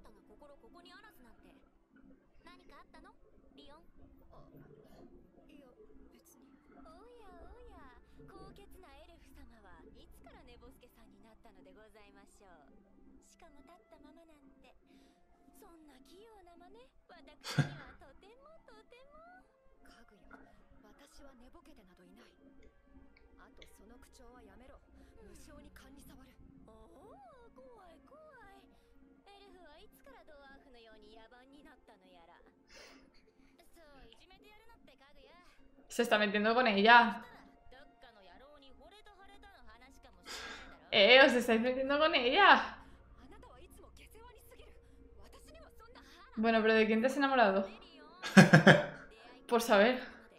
たが心ここにあらずなんて。何かあったのリオン？いや別に。おやおや、高潔なエルフ様はいつから寝ぼすけさんになったのでございましょう。しかも立ったままなんて、そんな器用な真似、私にはとてもとても。かぐや、私は寝ぼけてなどいない。あとその口調はやめろ。無性に勘に触る。おお、怖い怖い。エルフはいつからドワーフのように野蛮になったのやら。そういじめてやるのってかぐや。 Se está metiendo con ella. どっかの野郎に惚れた腫れたの話かもしれないだろ。 Os estáis metiendo con ella. あなたはいつも下世話にすぎる。私にはそんな。 Bueno, pero ¿de quién te has enamorado? Por saber.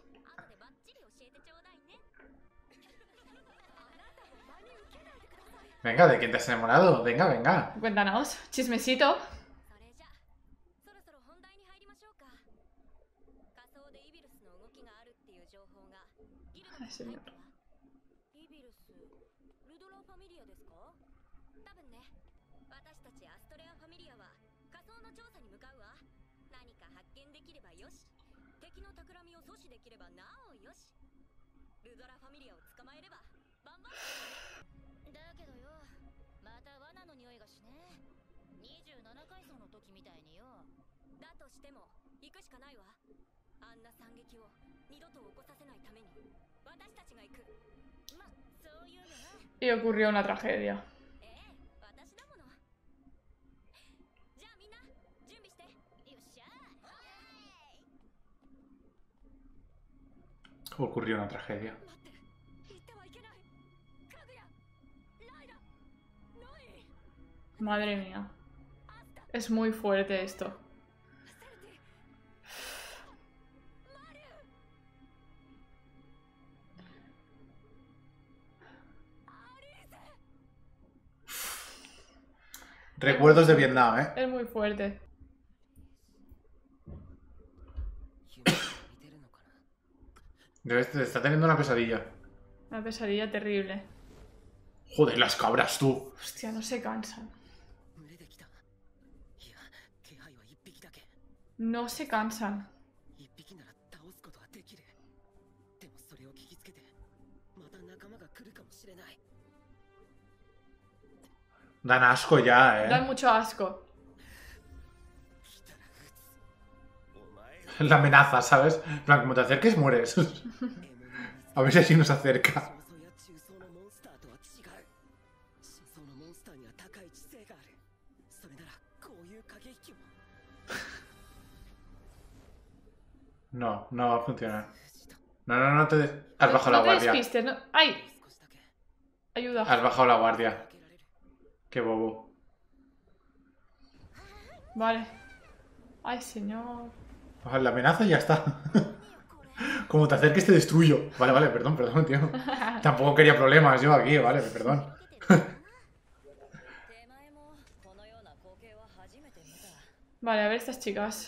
Venga, ¿de quién te has enamorado? Venga, venga. Cuéntanos. Chismesito. Ay, señor. Y ocurrió una tragedia. Ocurrió una tragedia. Madre mía. Es muy fuerte esto. Recuerdos de Vietnam, ¿eh? Es muy fuerte. Está teniendo una pesadilla. Una pesadilla terrible. Joder, las cabras, tú. Hostia, no se cansan. No se cansan. Dan asco ya, ¿eh? Dan mucho asco. La amenaza, ¿sabes? En plan, como te acerques, mueres. A ver si así nos acerca. No, no va a funcionar. No, no te... Has bajado la guardia. No te despistes, no... ¡Ay! Ayuda. Has bajado la guardia. Qué bobo. Vale. Ay, señor. Pues la amenaza y ya está. Como te acerques te destruyo. Vale, perdón, tío. Tampoco quería problemas yo aquí, vale, perdón. Vale, a ver estas chicas.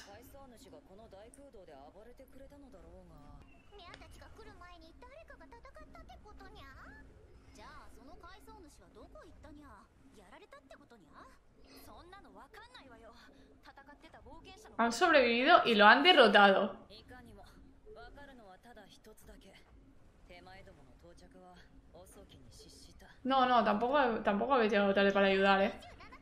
Han sobrevivido y lo han derrotado. No, tampoco habéis llegado tarde para ayudar, ¿eh?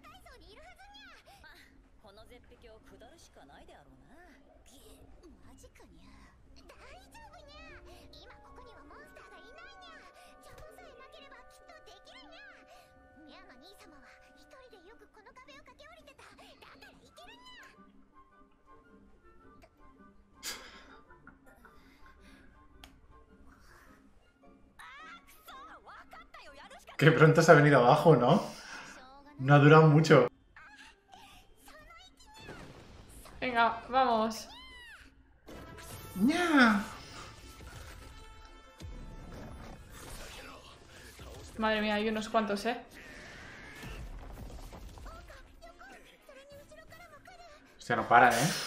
Que pronto se ha venido abajo, ¿no? No ha durado mucho. Venga, vamos. ¡Nya! Madre mía, hay unos cuantos, ¿eh? Hostia, no para, ¿eh?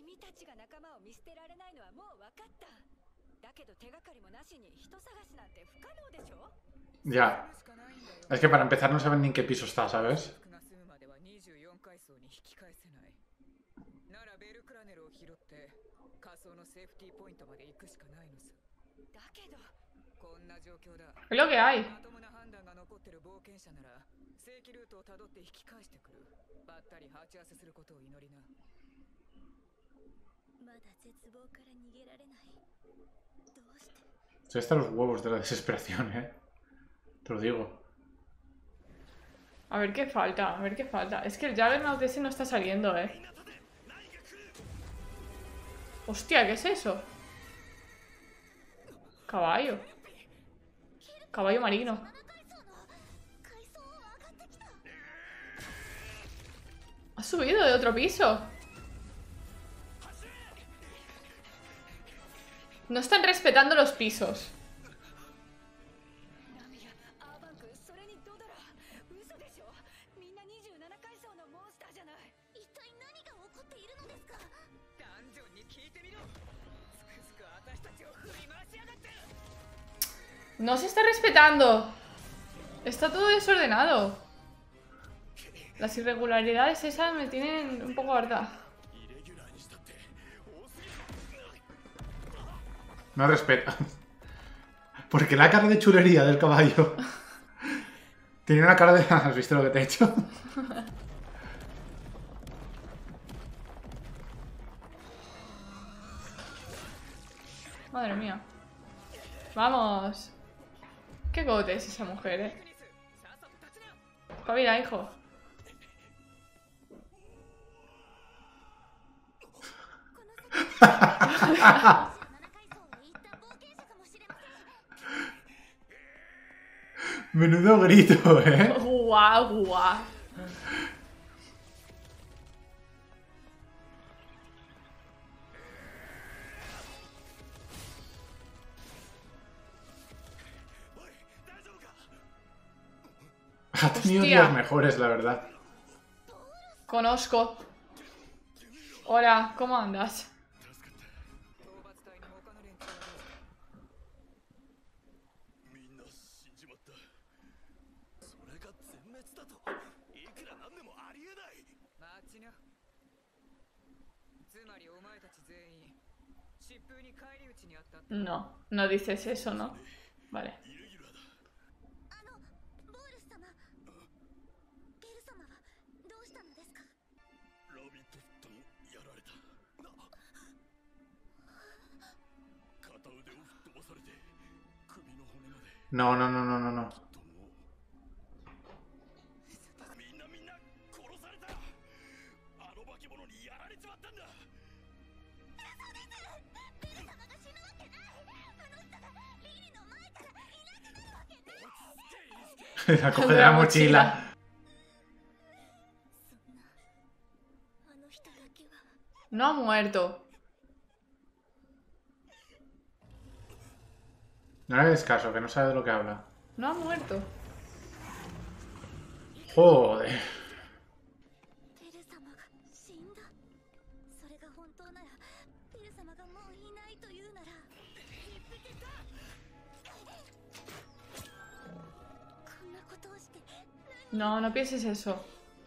君たちが仲間を見捨てられないのはもう分かった。だけど手がかりもなしに人探しなんて不可能でしょ。 Ya. Es que para empezar no saben ni en qué piso está, ¿sabes? ならベルクラネルを拾って仮想のセーフティーポイントまで行くしかないのさ。 だけどこんな状況だ。 Es lo que hay. まともな判断が残ってる冒険者なら正規ルートをたどって引き返してくる。ばったり鉢合わせすることを祈りな。 まだ絶望から逃げられない。どうして？ Estoy hasta los huevos de la desesperación, Te lo digo. A ver qué falta, a ver qué falta. Es que el Juggernaut ese no está saliendo, Hostia, ¿qué es eso? Caballo. Caballo marino. Ha subido de otro piso. No están respetando los pisos. No se está respetando. Está todo desordenado. Las irregularidades esas me tienen un poco harta. No respeta. Porque la cara de chulería del caballo tiene una cara de... ¿Has visto lo que te he hecho? Madre mía. Vamos. Qué gote es esa mujer, Espabila, hijo. Menudo grito, Guau, guau. Ha tenido Hostia. días mejores, la verdad. Conozco. Hola, ¿cómo andas? No, no dices eso, ¿no? Vale. No, no, no, no, no, no. La coge de la mochila. No ha muerto. No le hagas caso, que no sabe de lo que habla. No ha muerto. Joder. No, no pienses eso.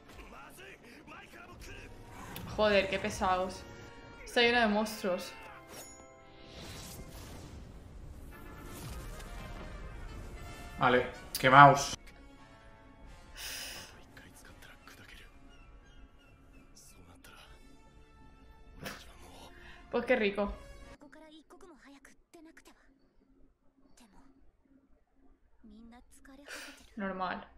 Joder, qué pesados. Está lleno de monstruos. Vale, quemaos. Pues qué rico. Normal.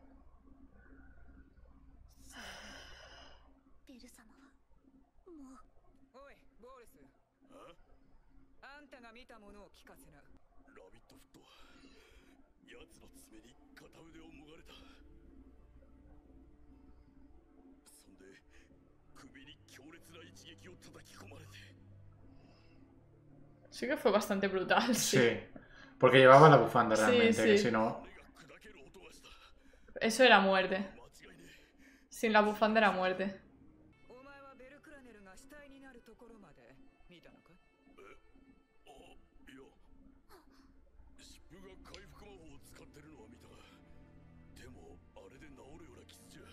Sí que fue bastante brutal, sí. Sí. Porque llevaba la bufanda Sí, realmente, sí. que si no... Eso era muerte. Sin la bufanda era muerte. ネルが死体になるところまで見たのか？ あ、いや。疾風が回復魔法を使ってるのは見た。でもあれで治るような傷じゃ。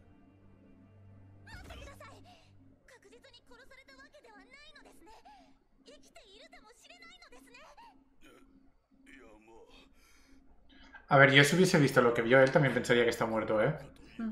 待ってください。確実に殺されたわけではないのですね。生きているかもしれないのですね。 いや、まあ。 A ver, yo si hubiese visto lo que vio él, también pensaría que está muerto, ¿eh?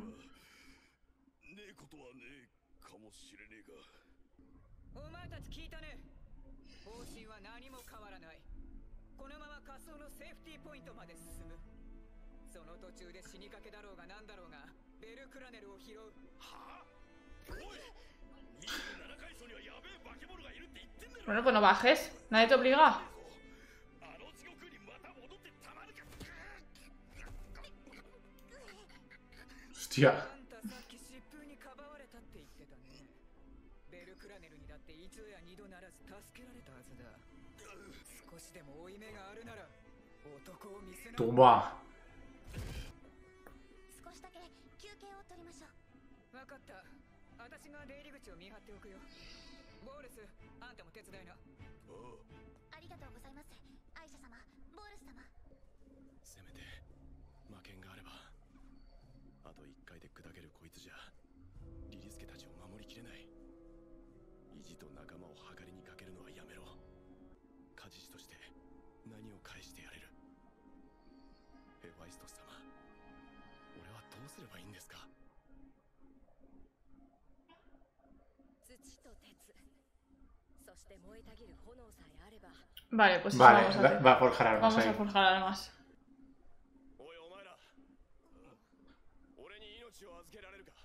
ねえことはねえかもしれねえが。 お前たち聞いたね。方針は何も変わらない。このまま仮想のセーフティーポイントまで進む。その途中で死にかけだろうがなんだろうが、ベルクラネルを拾う。 はあ、おい、27階層にはやべえ化け物がいるって言ってんだろ。 Bueno, pues no bajes. Nadie te obliga. あの地獄にまた戻ってたまるか。 Hostia. あんたさっき疾風にかばわれたって言ってたね。ベルクラネルにだって一度や二度ならず助けられたはずだ。少しでも負い目があるなら男を見せな。 Toma. 少しだけ休憩を取りましょう。 わかった。私が出入り口を見張っておくよ。ボールス、あんたも手伝いな。 ありがとうございます。アイシャ様、ボールス様。 せめて魔剣があれば。あと1回で砕けるこいつじゃリリスケたちを守りきれない。意地と仲間をはかりにかけるのはやめろ。カジシとして何を返してやれる。ヘファイストス様、俺はどうすればいいんですか？ 土と鉄、そして燃えたぎる炎さえあれば。 Vale, pues eso Vale, vamos a hacer. va a forjar armas Vamos a ahí. forjar armas. おいお前ら、俺に命を預けられるか？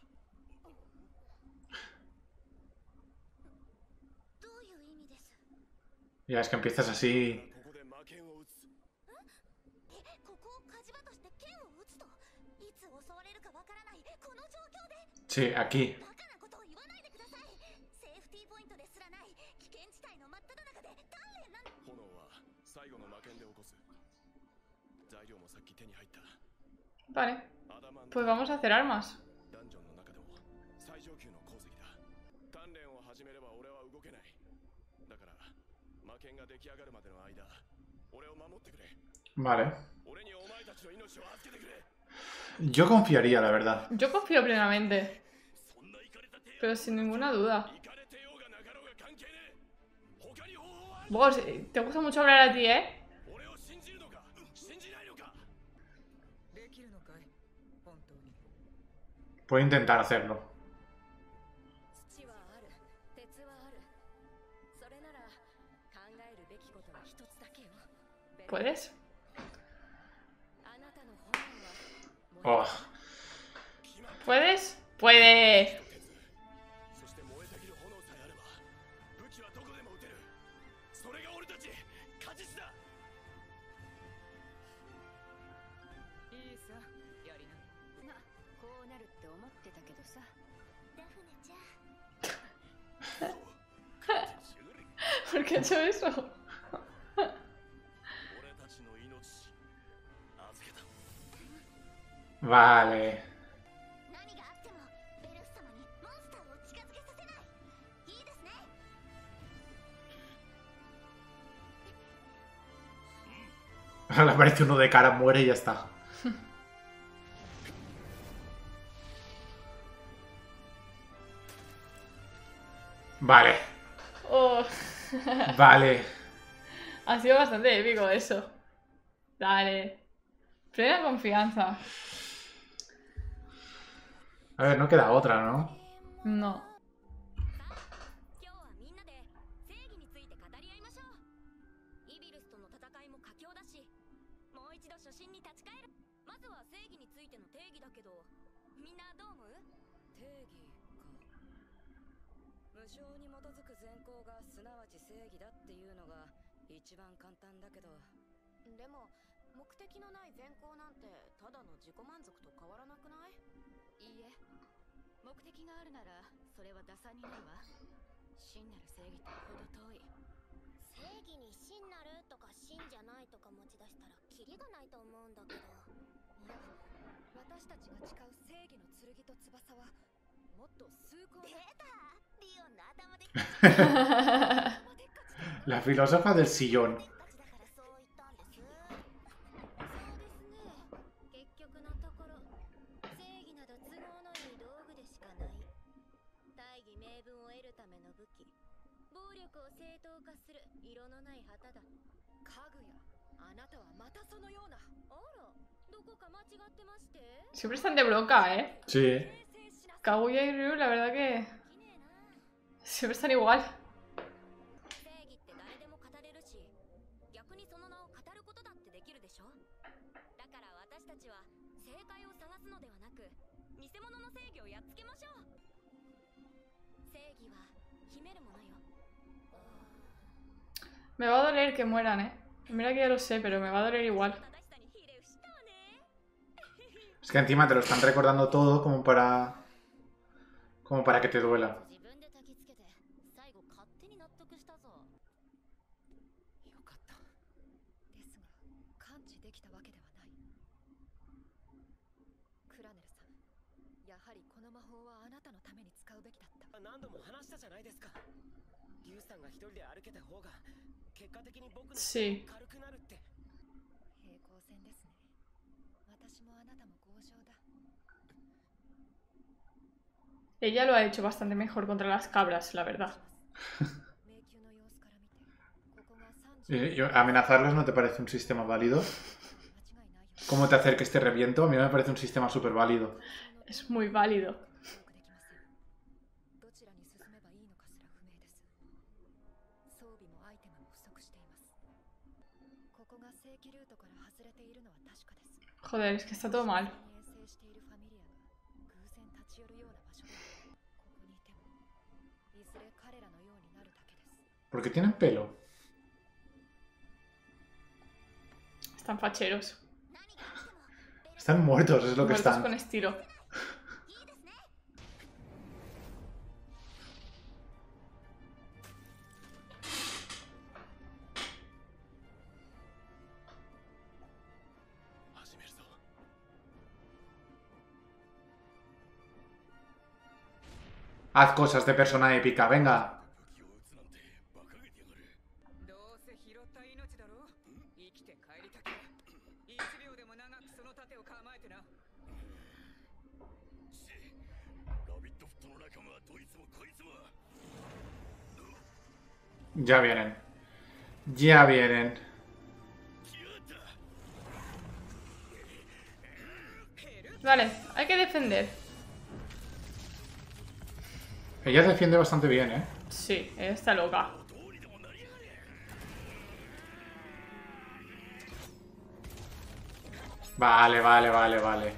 どういう意味です？ Ya es que empiezas así. ここで魔剣を撃つ。 ここを火事場として剣を撃つと、いつ襲われるかわからないこの状況で。 Sí, aquí. バカなことを言わないでください。セーフティーポイントですらない危険地帯の真っ只中で鍛錬なん。 炎は最後の魔剣で起こす。材料もさっき手に入った。 Vale, アダマン pues vamos a hacer armas. ダンジョンの中でも最上級の鉱石だ。鍛錬を始めれば俺は動けない。だから魔剣が出来上がるまでの間、俺を守ってくれ。 Vale. 俺にお前たちの命を預けてくれ。 Yo confiaría, la verdad. Yo confío plenamente, そんなイカれた手 pero sin ninguna duda. イカれてようがなかろうが関係ねえ。他に方法はある。 Bors, te gusta mucho hablar a ti, ¿eh? 俺を信じるのか信じないのか。 できるのかい？本当に。 Puedo intentar hacerlo. 土はある、鉄はある。それなら考えるべきことは一つだけよ。 ¿Puedes? あなたの炎は Oh. ¿Puedes? ¡Puedes! そして燃えたぎる炎さえあれば武器はどこでも撃てる。それが俺たちカジスだ。 いいさ、やりな。 こうなるって思ってたけどさ。ダフネちゃん。 ¿Por qué he hecho eso? 俺たちの命預けた。 Vale. 何があってもベルフ様にモンスターを近づけさせない。いいですね。 Le aparece uno de cara, muere y ya está. Vale. Oh. Vale. Ha sido bastante épico eso. Dale. Plena confianza. A ver, no queda otra, ¿no? No. 今日はみんなで正義について語り合いましょう。イビルスとの戦いも佳境だし、もう一度初心に立ち返る。まずは正義についての定義だけど、みんなどう思う？定義か。無償に基づく善行がすなわち正義だっていうのが一番簡単だけど、でも目的のない善行なんてただの自己満足と変わらなくない？いいえ、目的があるならそれは打算になるわ。真なる正義とほど遠い。正義に真なるとか真じゃないとか持ち出したらキリがないと思うんだけど。私たちが誓う正義の剣と翼はもっと崇高な。出たリオンの頭でっかち La filósofa del sillón. だからそう言ったんです。そうですね。結局のところ正義など都合のいい道具でしかない。大義名分を得るための武器、暴力を正当化する色のない旗だ。かぐや、あなたはまたそのような。あら、どこか間違ってまして。 Siempre están de bronca, ¿eh? Sí. Kaguya y Ryu, la verdad que きねえな。 siempre están igual. 正義って誰でも語れるし、逆にその名を語ることだってできるでしょ。だから私たちは正解を探すのではなく、偽物の正義をやっつけましょう。正義は秘めるものよ。 Me va a doler que mueran, ¿eh? Mira que ya lo sé, pero me va a doler igual. 正しさに比例したわね。 Es que encima te lo están recordando todo como para que te duela. 自分で焚きつけて最後勝手に納得したぞ。 よかった。 ですが感知できたわけではない。クラネルさん、やはりこの魔法はあなたのために使うべきだった。 何度も話したじゃないですか。リュウさんが一人で歩けた方が結果的に僕の Sí. 軽くなるって。 平行線ですね。私もあなたも強情だ。 Ella lo ha hecho bastante mejor contra las cabras, la verdad. 迷宮の様子から見て、ここが30 ¿Amenazarlos no te parece un sistema válido? 間違いないよ。 ¿Cómo te acerques te reviento? A mí me parece un sistema súper válido. Es muy válido. 記憶できません。どちらに進めばいいのかすら不明です。装備もアイテムも不足しています。ここが正規ルートから外れているのは確かです。 Joder, es que está todo mal. 遠征しているファミリアが偶然立ち寄るような場所で、ここにいてもいずれ彼らのようになるだけです。 ¿Por qué tienen pelo? Están facheros. 何があっても Están muertos, es lo que Muertos están. con estilo. いいですね。 始めるぞ。 Haz cosas de persona épica, venga. 武器を撃つなんて馬鹿げてやがる。 どうせ拾った命だろ。生きて帰りたけ。1秒でも長くその盾を構えてな。 ラビットフットの仲間はどいつもこいつも。 Ya vienen. Ya vienen. 来やがった。 Vale, hay que defender. Ella defiende bastante bien, ¿eh? Sí, ella está loca. どうにでもなりやがれ。 Vale, vale, vale, vale.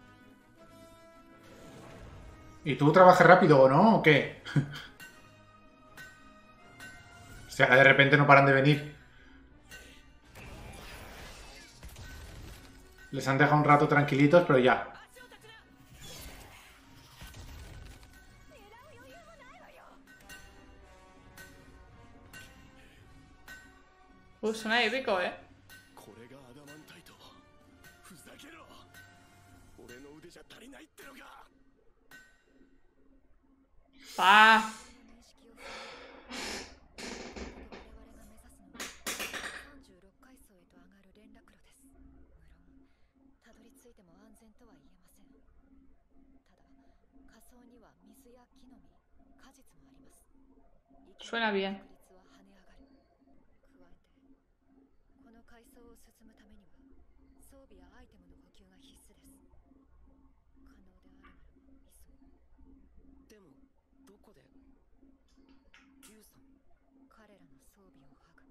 ¿Y tú trabajas rápido o no? ¿O qué? O sea, de repente no paran de venir. Les han dejado un rato tranquilitos, pero ya. Suena épico, ¿eh? これがアダマンタイト。ふざけろ。俺の腕じゃ足りないってのか。 Pa. 36階層へと上がる連絡路です。無論たどり着いても安全とは言えません。ただ下層には水や木の実、果実もあります。 Suena bien. 確率は跳ね上がる。加えてこの階層を進むためには装備やアイテムの補給が必須です。可能であるならば急ぐ。 でもどこで。リュウさん。 彼らの装備を剥ぐ。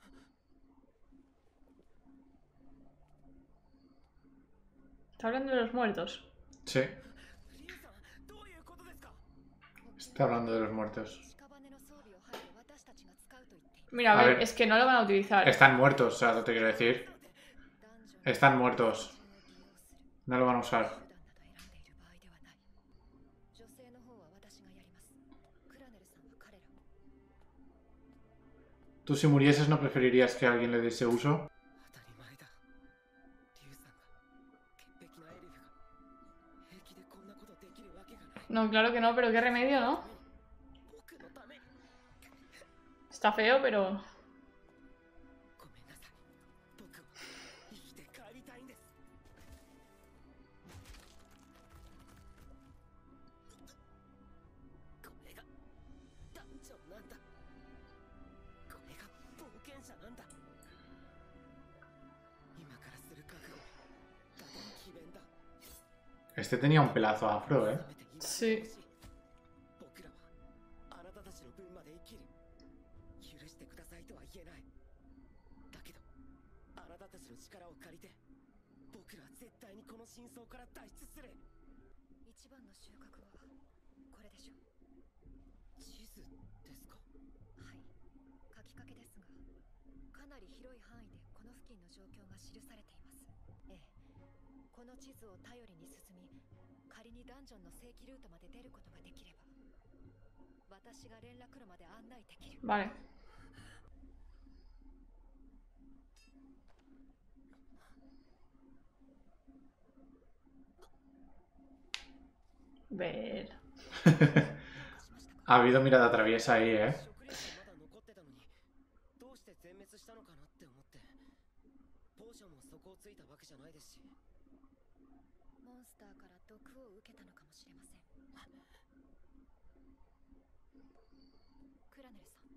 Está hablando de los muertos. Sí, リュウさん、どういうことですか。 está hablando de los muertos. 屍の装備を剥いで私たちが使うと言っています。 Mira, a A ver, ver. es que no lo van a utilizar. Están muertos, o sea, no te quiero decir. ダンジョン Están muertos. を利用する No lo van a usar. 手段など選んでいる場合ではない。女性の方は私がやります。クラネルさんは彼らを。 ¿Tú si murieses no preferirías que alguien le diese uso? 当たり前だ。リュウさんが潔癖なエルフが平気でこんなことできるわけがない。 No, claro que no, pero qué remedio, ¿no? 僕 Está feo, pero... ごめんなさい。僕は生きて帰りたいんです。これがダンジョンなんだ。これが冒険者なんだ。今からする覚悟。ただ詭弁だ。 Este tenía un pelazo afro, ¿eh? Sí. 僕らはあなたたちの分まで生きる。許してくださいとは言えない。だけどあなたたちの力を借りて僕らは絶対にこの真相から脱出する。 一番の収穫はこれでしょう。 地図ですか。 はい、書きかけですが、かなり広い範囲でこの付近の状況が記されています。ええ、この地図を頼りに進み、仮にダンジョンの正規ルートまで出ることができれば、私が連絡路まで案内できる。 Vale. Ver. Ha habido mirada traviesa ahí, ¿eh? 食料がまだ残ってたのにどうして全滅したのかなって思って。ポーションも底をついたわけじゃないですし。 モンスターから毒を受けたのかもしれません。クラネルさん、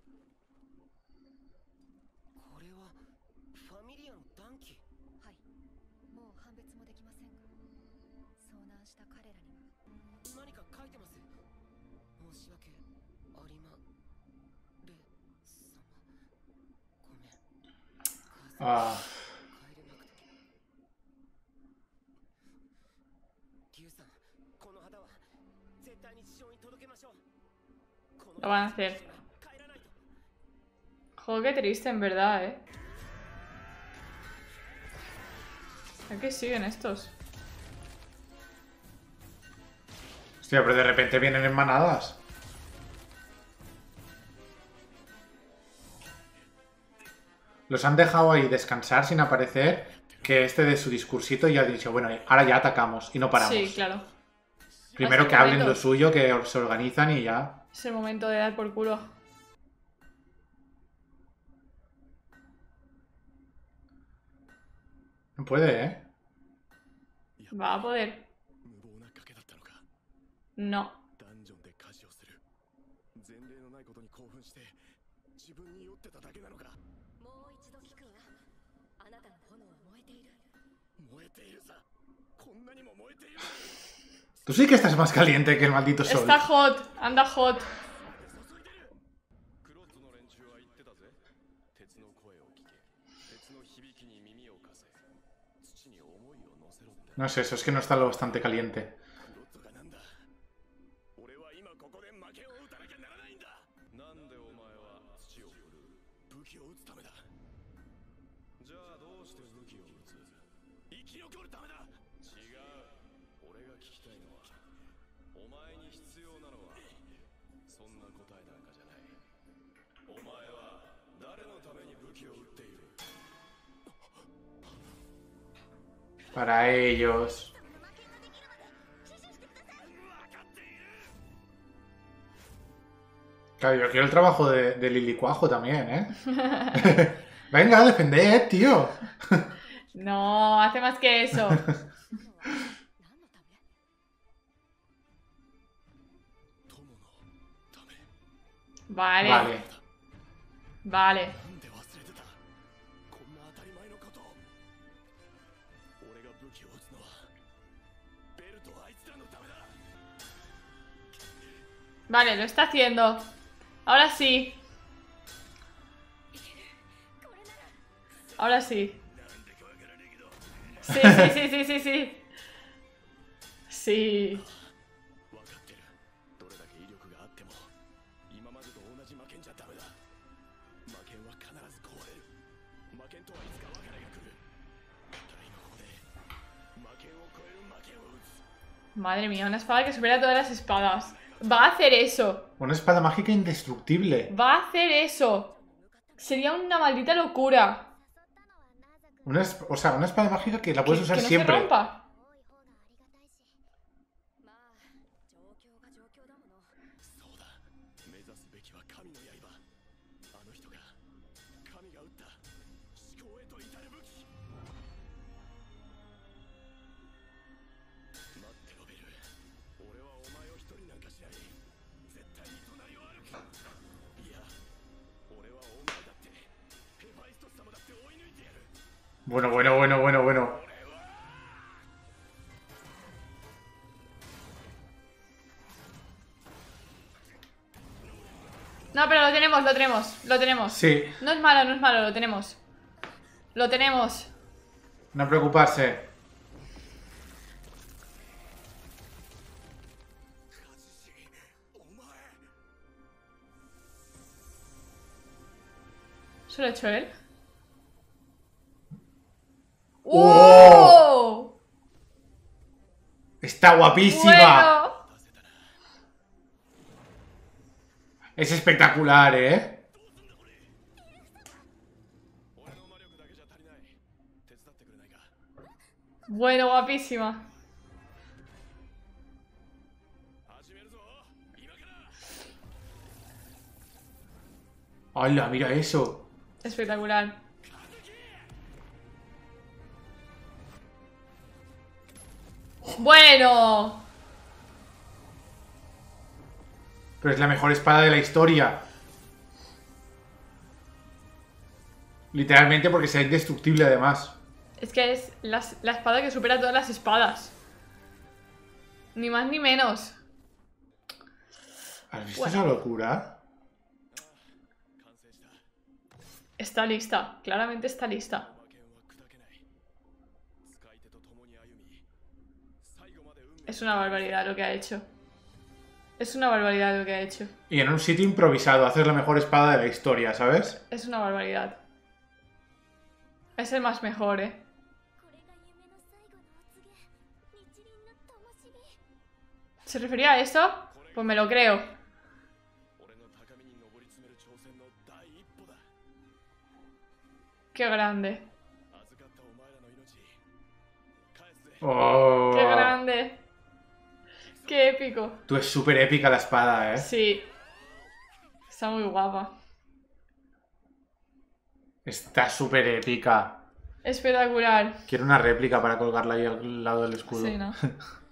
これはファミリアの暖気。 はい、もう判別もできませんが、遭難した彼らには何か書いてます。申し訳ありまれ様。ごめん。 Ah, 帰れなくて。リュウさん、この旗は絶対に地上に届けましょう。この Lo van a hacer. 帰らないと。 Joder, qué triste, en verdad, ¿eh? ¿A qué siguen estos? hostia, pero de repente vienen en manadas. Los han dejado ahí descansar sin aparecer, que este de su discursito ya ha dicho, bueno, ahora ya atacamos y no paramos. Sí, claro. Primero Hasta que el hablen momento. lo suyo, que se organizan y ya. Es el momento de dar por culo. No puede, ¿eh? Va a poder. 無謀な賭けだったのか。 No. ダンジョンで家事をする。前例のないことに興奮して自分に酔ってただけなのか。 もう一度聞くわ。あなたの炎は燃えている。 燃えているさ。こんなにも燃えている。 Tú sí que estás más caliente que el maldito sol. Está hot. Anda hot. クロッズの連中は言ってたぜ。鉄の声を聞け。鉄の響きに耳を貸せ。土に思いを乗せろって。 No es eso, es que no está lo bastante caliente. クロッズがなんだ。俺は今ここで負けを打たなきゃならないんだ。なんでお前は土を振る武器を撃つためだ。じゃあどうして武器を撃つ。生き残るためだ。違う。俺が聞きたいのはお前に必要なのはそんな答えなんかじゃない。お前は誰のために武器を撃っている。 Para ellos. Claro, yo quiero el trabajo de Lilicuajo también, ¿eh? Venga, defended, tío. No, hace más que eso. 何のため？ 友のため。 Vale. Vale. Vale. なんで忘れてた。こんな当たり前のことを。俺が武器を撃つのはベルとあいつらのためだ。 Vale, lo está haciendo. Ahora sí. Ahora sí. なんでかわからねえけど。 Sí, sí, sí, sí, sí, sí. Sí. 分かってる。どれだけ威力があっても今までと同じ魔剣じゃダメだ。魔剣は必ず壊れる。魔剣とはいつか別れが来る。ただ今ここで魔剣を超える魔剣を撃つ。 Madre mía, una espada que supera todas las espadas. Va a hacer eso. Una espada mágica indestructible. Va a hacer eso. Sería una maldita locura. O sea, una espada mágica que la puedes usar Que no siempre. se rompa. まあ、状況が状況だもの。 そうだ。目指すは神の刃。あの人が神が打った思考へと至る武器。待ってロベル、俺はお前を一人なんかしない。絶対に隣を歩く。いや、俺はお前だってヘファイストス様だって追い抜いてやる。 Bueno, bueno, bueno, bueno, bueno. No, pero lo tenemos, lo tenemos, lo tenemos. Sí, No es malo, lo tenemos. Lo tenemos. no preocuparse. ¿Se lo ha hecho él? ¡Oh! Está guapísima. Bueno. Es espectacular, ¿eh? 俺の魔力だけじゃ足りない。手伝ってくれないか。 Bueno, guapísima. 始めるぞ。今から。 ¡Hala, mira eso! Espectacular. Bueno. Pero es la mejor espada de la historia. Literalmente porque sea indestructible además. Es que es la espada que supera todas las espadas. Ni más ni menos. ¿Has visto Bueno. esa locura? 完成した。 Está lista. Claramente está lista. 魔剣は砕けない。使い手と共に歩み、最後まで運命。 Es una barbaridad lo que ha hecho. Es una barbaridad lo que ha hecho. Y en un sitio improvisado, hacer la mejor espada de la historia, ¿sabes? Es una barbaridad. Es el más mejor, ¿eh? これが夢の最後のお告げ日輪の灯火 ¿Se refería a esto? Pues me lo creo. 俺の高みに上り詰める挑戦の第一歩だ。 Qué grande. 預かったお前らの命、返すぜ。 ¡Oh! Qué grande. Qué épico. Tú, es súper épica la espada, ¿eh? Sí. Está muy guapa. Está súper épica. Espectacular. Quiero una réplica para colgarla ahí al lado del escudo. Sí, ¿no?